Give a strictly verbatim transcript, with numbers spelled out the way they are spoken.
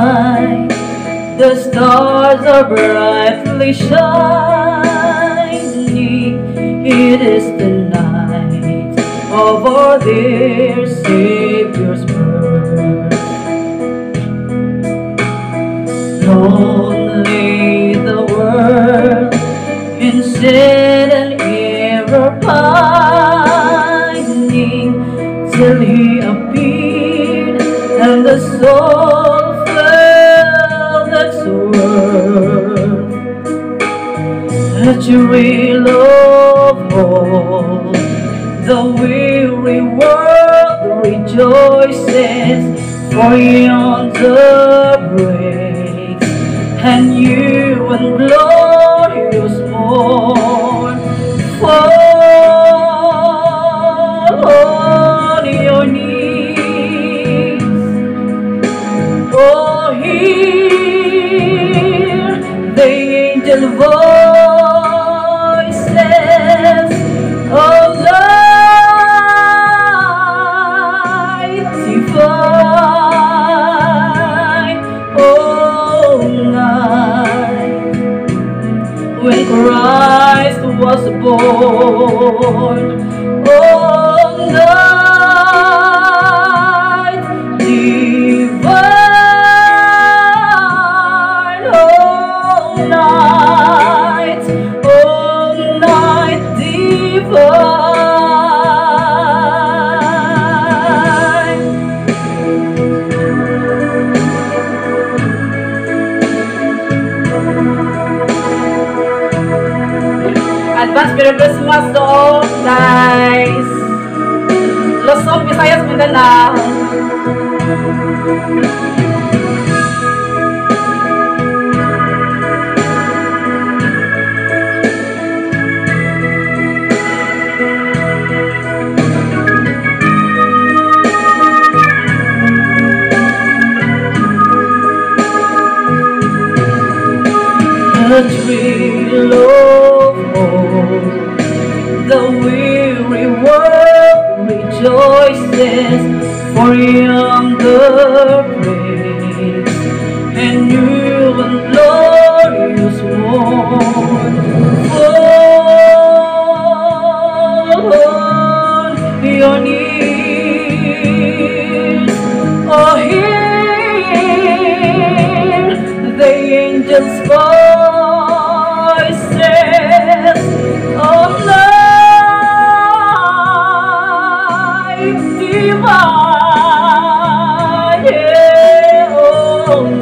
night, the stars are brightly shining. It is the night of our dear Savior's birth. Lonely the world in sin and error pining, till He appeared and the soul felt its worth. The thrill of all, the weary world rejoices, for yonder breaks and you and glorious morn. Fall on your knees, oh, hear the angel voices of light divine. Oh, night when Christ was born. Oh, night divine. Oh, night, oh, night divine. Advance Merry Christmas to all guys. Luzon, Visayas, Mindanao. The thrill of all, the weary world rejoices, for yonder breaks and new and glorious morn. Fall on your knees, oh, hear the angels' voices of light divine. Yeah, oh,